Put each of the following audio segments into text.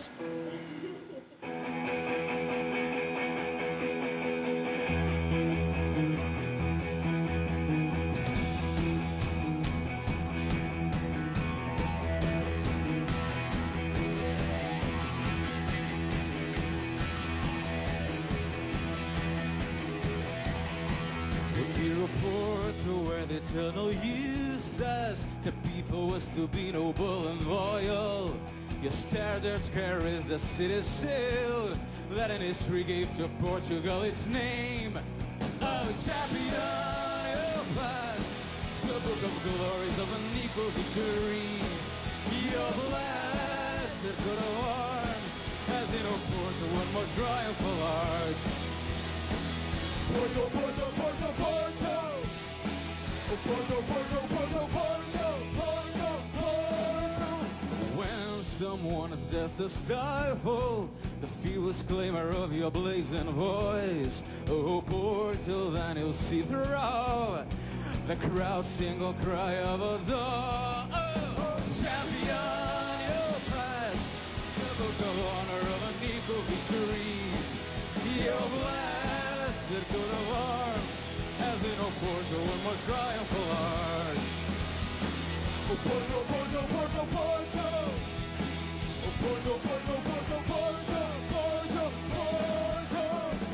Porto, where the eternal uses to people was to be noble and loyal. Your standard carries the city's shield that in history gave to Portugal its name. Oh, champion of past, the book of glories of unequal victories. Your blessed coat of arms, as in Porto, one more triumphal arch. Porto, Porto, Porto, Porto. Porto, Porto, Porto, Porto, Porto, Porto. When someone is just to stifle the fierce clamor of your blazing voice, oh Porto, then you'll see through the crowd's single cry of us all. Oh, champion, your past, the book of honor of unequal victories. Your blessed coat of arms, as in Porto, one more triumphal arch. Oh, Porto, Porto, Porto, Porto. Oh, Porto, Porto, Porto, Porto, Porto, Porto.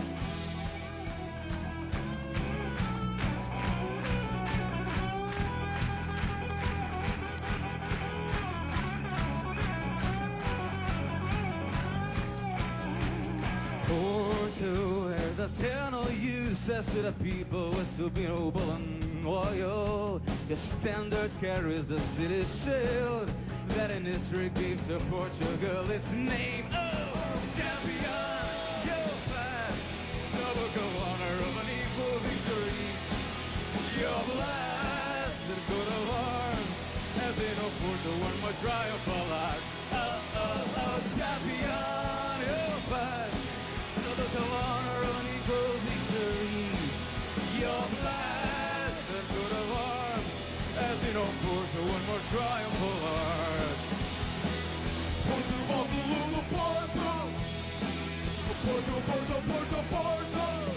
Porto, where the eternal use says to the people was to be noble and loyal. Your standard carries the city's shield that in history gave to Portugal its name. Oh, champion, your past, the book of honor of unequal victory. Your blessed coat of arms, as in Porto, one more triumphal arch. Oh, oh, oh, champion, your past, the book of honor of unequal victories. Your blessed coat of arms, as in Porto, one more triumphal arch. Porto, Porto, Porto, Porto, Porto, Porto, Porto, Porto.